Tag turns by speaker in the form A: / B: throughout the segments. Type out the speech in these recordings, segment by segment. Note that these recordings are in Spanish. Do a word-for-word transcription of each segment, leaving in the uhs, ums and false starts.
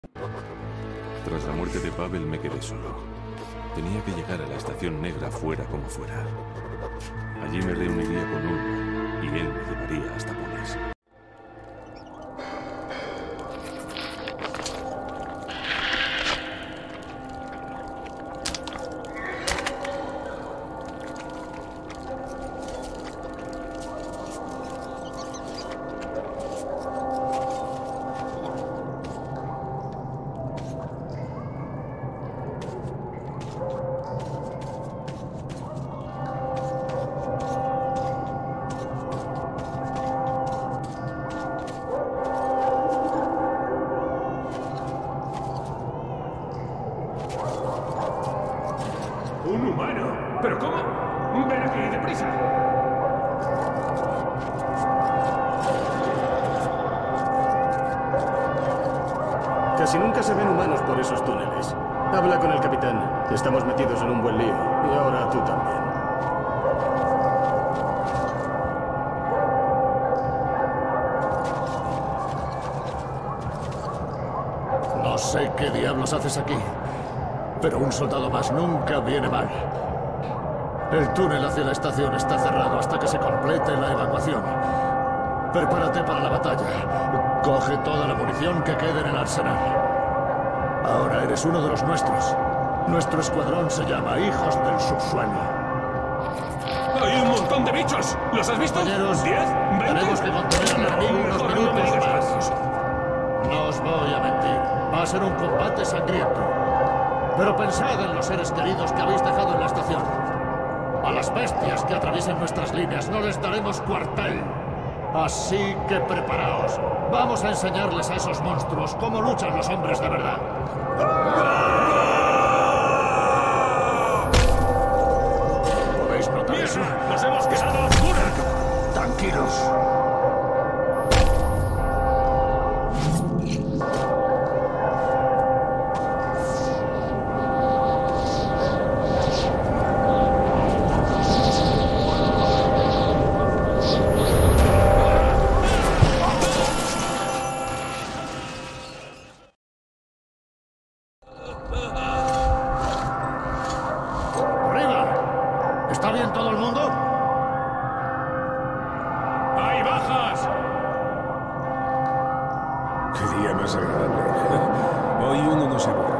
A: Tras la muerte de Pavel me quedé solo. Tenía que llegar a la Estación Negra fuera como fuera. Allí me reuniría con Ulman y él me llevaría hasta Polis.
B: ¡Un humano! ¿Pero cómo? ¡Ven aquí, deprisa!
C: Casi nunca se ven humanos por esos túneles. Habla con el capitán. Estamos metidos en un buen lío. Y ahora tú también.
D: No sé qué diablos haces aquí, pero un soldado más nunca viene mal. El túnel hacia la estación está cerrado hasta que se complete la evacuación. Prepárate para la batalla. Coge toda la munición que quede en el arsenal. Ahora eres uno de los nuestros. Nuestro escuadrón se llama Hijos del Subsuelo.
B: ¡Hay un montón de bichos! ¿Los has visto?
D: Compañeros,
B: ¿Diez? ¿Veinte?
D: tenemos que contener al enemigo unos
B: Mejor no me
D: minutos
B: digas
D: más. No os voy a mentir. Va a ser un combate sangriento. Pero pensad en los seres queridos que habéis dejado en la estación. A las bestias que atraviesen nuestras líneas no les daremos cuartel. Así que preparaos. Vamos a enseñarles a esos monstruos cómo luchan los hombres de verdad. ¿Podéis notar eso?
B: ¡Nos hemos quedado a oscuras!
D: Tranquilos. ¿Está bien todo el mundo?
B: ¡Hay bajas!
A: Qué día más agradable. Hoy uno no se va.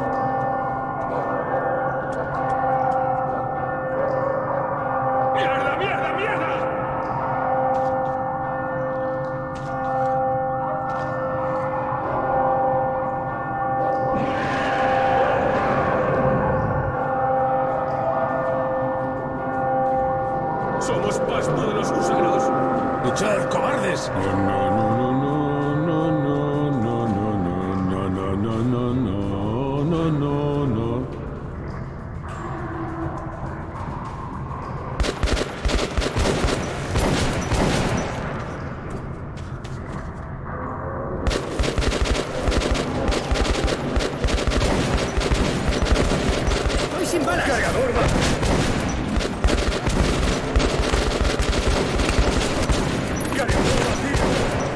B: ¡Mierda, mierda, mierda! ¡Somos pasto de los gusanos!
A: ¡Luchad, cobardes! No, no, no, no, no, no, no, no, no, no, no, no, no, no, no.
C: ¡Estoy sin balas!
B: ¡Cargador, va! ¡Cargador vacío!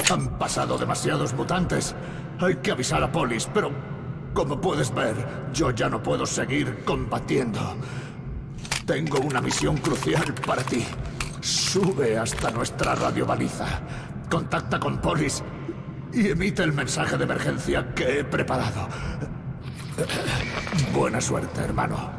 D: Han pasado demasiados mutantes. Hay que avisar a Polis, pero como puedes ver, yo ya no puedo seguir combatiendo. Tengo una misión crucial para ti. Sube hasta nuestra radiobaliza. Contacta con Polis y emite el mensaje de emergencia que he preparado. Buena suerte, hermano.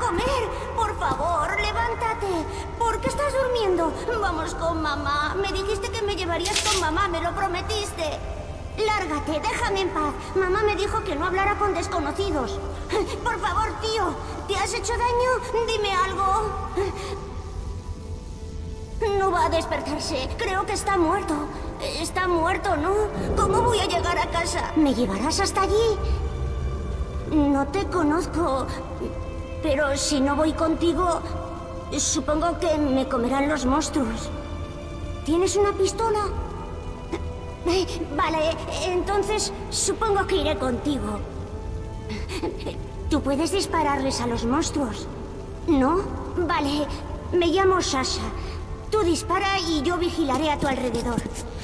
E: comer. Por favor, levántate. ¿Por qué estás durmiendo? Vamos con mamá. Me dijiste que me llevarías con mamá, me lo prometiste. Lárgate, déjame en paz. Mamá me dijo que no hablara con desconocidos. Por favor, tío, ¿te has hecho daño? Dime algo. No va a despertarse. Creo que está muerto. Está muerto, ¿no? ¿Cómo voy a llegar a casa? ¿Me llevarás hasta allí? No te conozco, pero si no voy contigo, supongo que me comerán los monstruos. ¿Tienes una pistola? Vale, entonces supongo que iré contigo. ¿Tú puedes dispararles a los monstruos? ¿No? Vale, me llamo Sasha. Tú dispara y yo vigilaré a tu alrededor.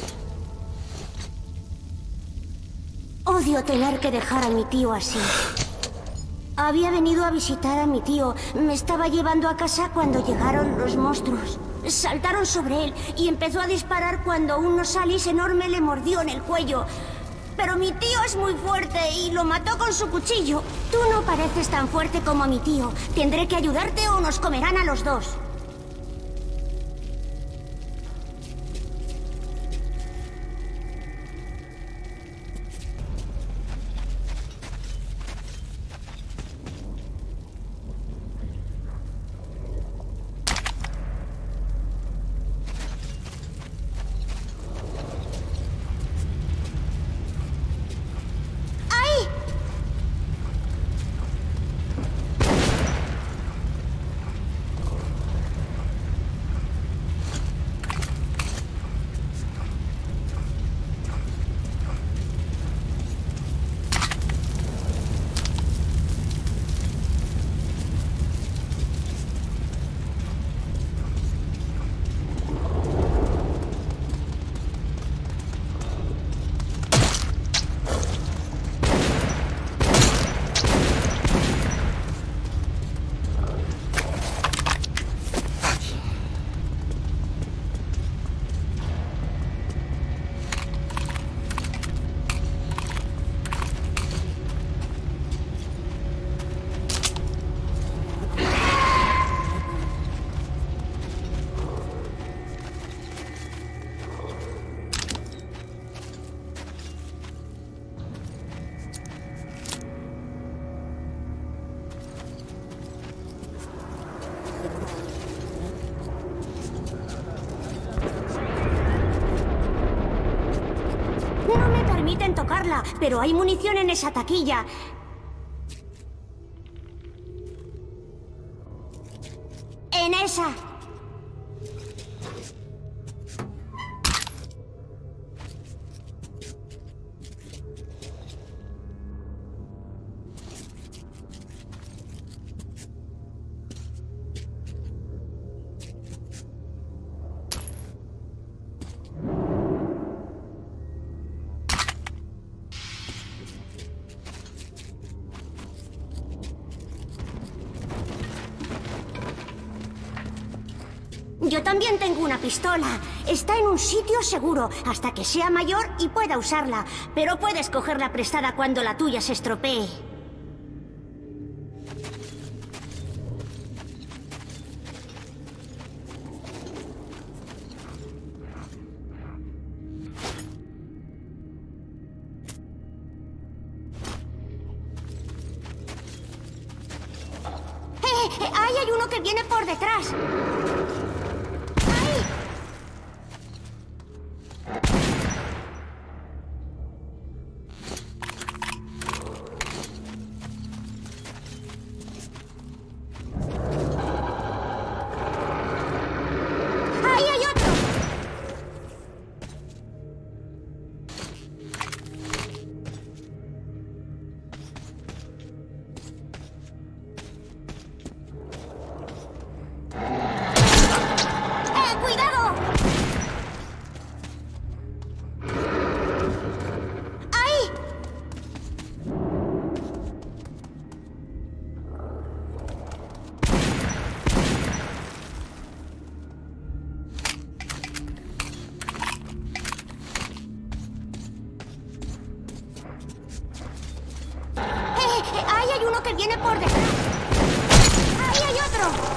E: Odio tener que dejar a mi tío así. Había venido a visitar a mi tío. Me estaba llevando a casa cuando llegaron los monstruos. Saltaron sobre él y empezó a disparar cuando un osalis enorme le mordió en el cuello. Pero mi tío es muy fuerte y lo mató con su cuchillo. Tú no pareces tan fuerte como mi tío. Tendré que ayudarte o nos comerán a los dos. Permiten tocarla, pero hay munición en esa taquilla. En esa. Yo también tengo una pistola. Está en un sitio seguro hasta que sea mayor y pueda usarla. Pero puedes cogerla prestada cuando la tuya se estropee. ¡Eh! eh ¡Ahí hay uno que viene por detrás! Ahí hay uno que viene por detrás. ¡Ahí! otro!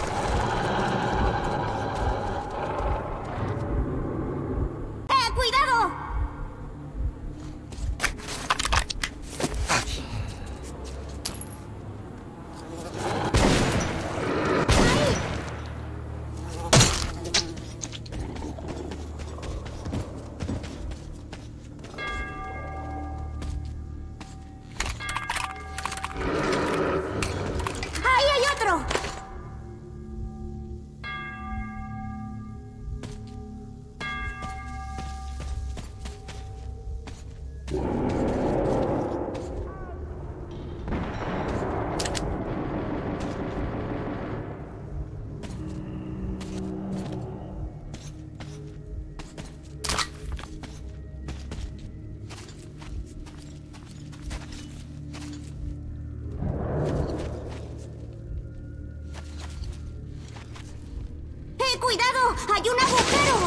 E: ¡Cuidado! ¡Hay un agujero!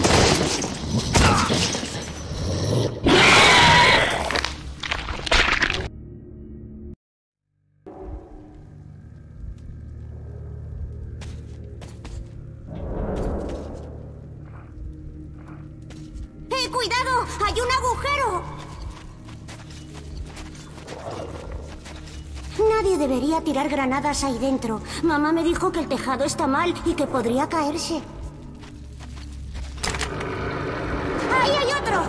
E: ¡Eh, cuidado! ¡Hay un agujero! Nadie debería tirar granadas ahí dentro. Mamá me dijo que el tejado está mal y que podría caerse. ¡Ahí hay otro!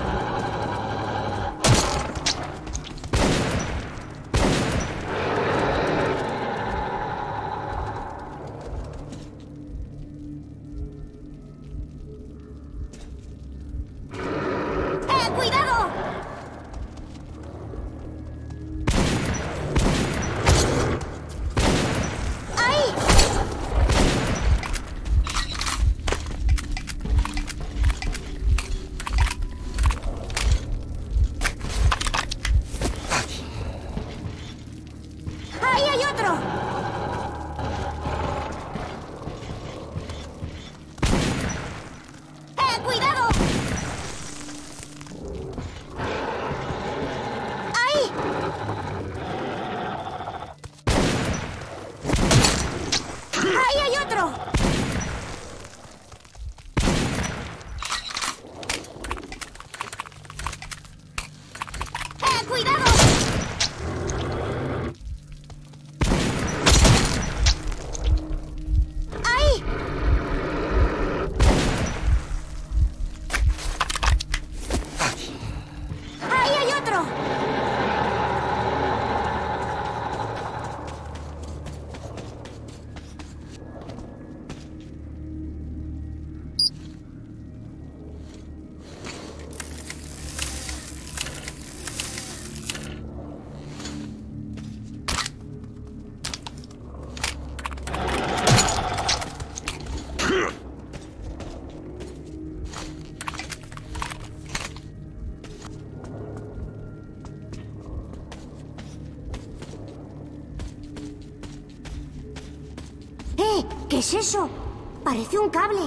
E: ¡Eh, cuidado! ¿Qué es eso? Parece un cable.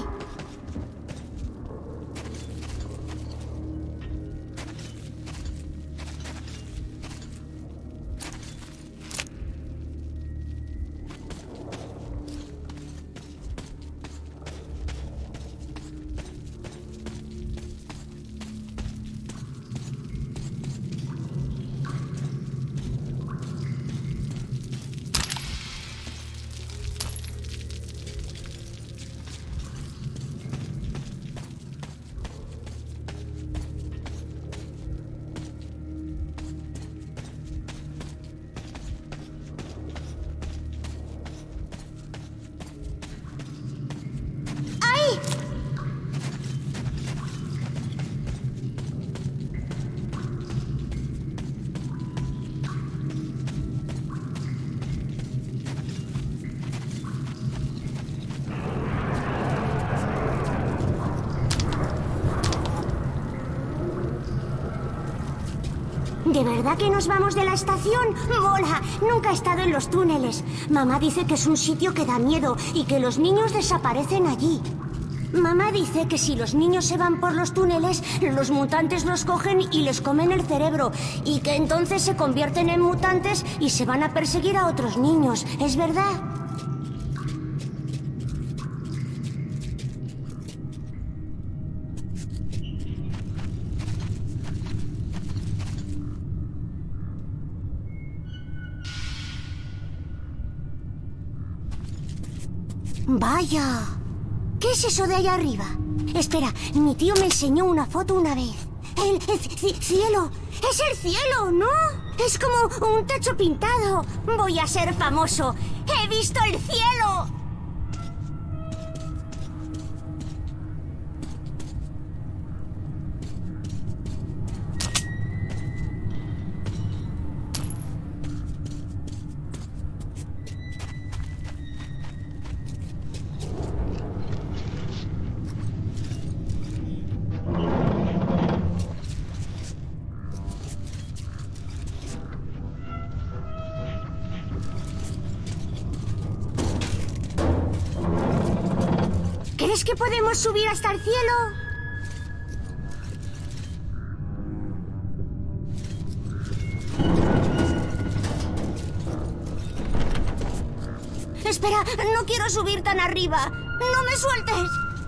E: ¿De verdad que nos vamos de la estación? ¡Mola! Nunca he estado en los túneles. Mamá dice que es un sitio que da miedo y que los niños desaparecen allí. Mamá dice que si los niños se van por los túneles, los mutantes los cogen y les comen el cerebro, y que entonces se convierten en mutantes y se van a perseguir a otros niños. ¿Es verdad? Vaya. ¿Qué es eso de allá arriba? Espera, mi tío me enseñó una foto una vez. El, el ci- cielo. Es el cielo, ¿no? Es como un techo pintado. Voy a ser famoso. ¡He visto el cielo! ¿Crees que podemos subir hasta el cielo? Espera, no quiero subir tan arriba. ¡No me sueltes!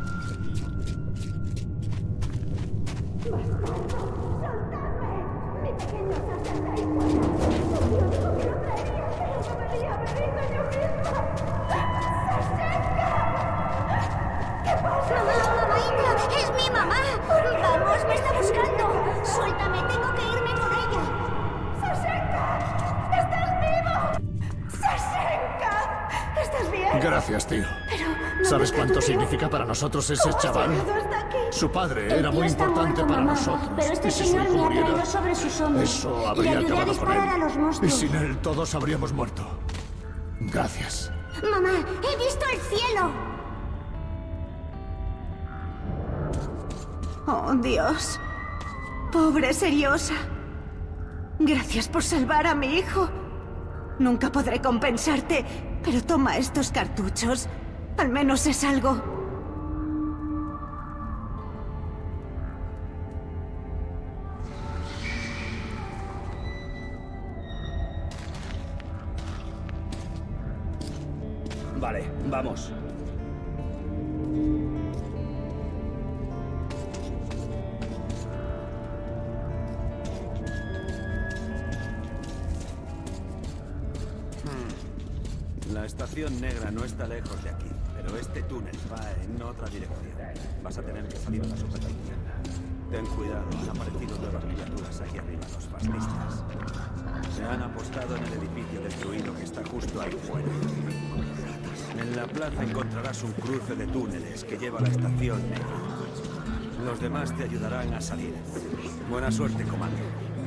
E: ¡Es mi mamá! ¡Vamos, me está buscando! ¡Suéltame, tengo que irme con ella! ¡Sasenka! ¿Estás vivo? ¡Sasenka! ¿Estás bien?
D: Gracias, tío.
E: Pero no
D: ¿Sabes
E: me
D: cuánto
E: capturaron.
D: significa para nosotros ese
E: ¿Cómo has
D: chaval?
E: llegado hasta aquí?
D: Su padre
E: El
D: era
E: tío
D: muy
E: está
D: importante
E: muerto,
D: para
E: mamá,
D: nosotros.
E: pero este
D: y si su
E: señor
D: hijo
E: me ha
D: muriera,
E: traído sobre sus hombros.
D: eso
E: y
D: habría
E: le ayudé a
D: acabado con
E: disparar a los
D: él. Y
E: monstruos.
D: sin él todos habríamos muerto. Gracias.
E: Mamá, he visto el cielo.
F: Oh, Dios. Pobre Seriosa. Gracias por salvar a mi hijo. Nunca podré compensarte, pero toma estos cartuchos. Al menos es algo.
G: Vale, vamos. La estación negra no está lejos de aquí, pero este túnel va en otra dirección. Vas a tener que salir a la superficie. Ten cuidado, han aparecido nuevas criaturas aquí arriba, los fascistas. Se han apostado en el edificio destruido que está justo ahí fuera. En la plaza encontrarás un cruce de túneles que lleva a la estación negra. Los demás te ayudarán a salir. Buena suerte, comando.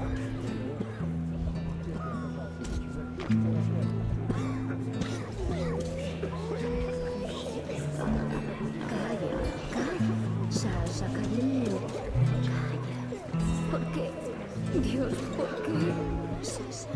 H: Sasha, cariño. Calla. ¿Por qué? Dios, ¿por qué? Sasha.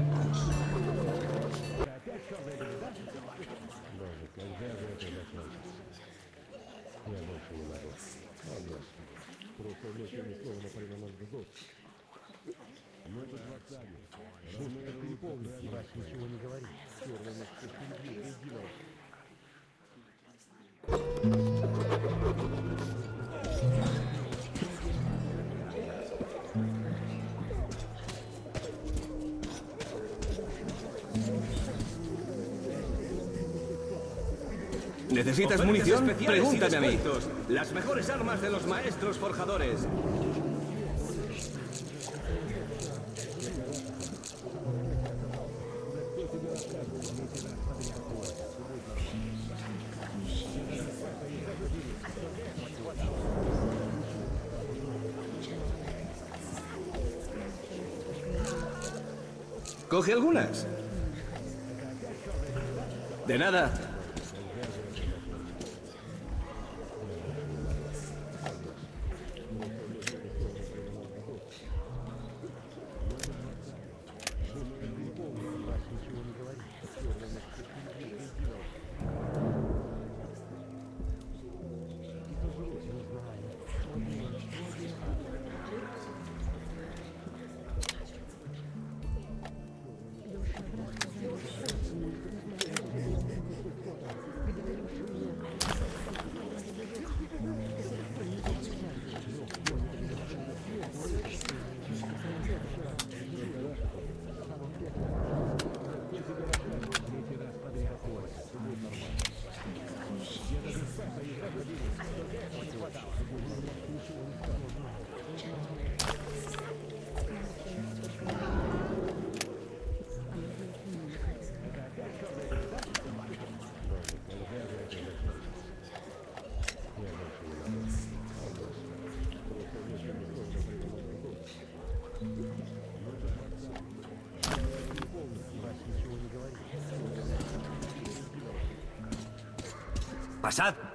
G: ¿Necesitas munición? Pregúntame a mí. Las mejores armas de los maestros forjadores. ¿Coge algunas? De nada.
I: Pasad.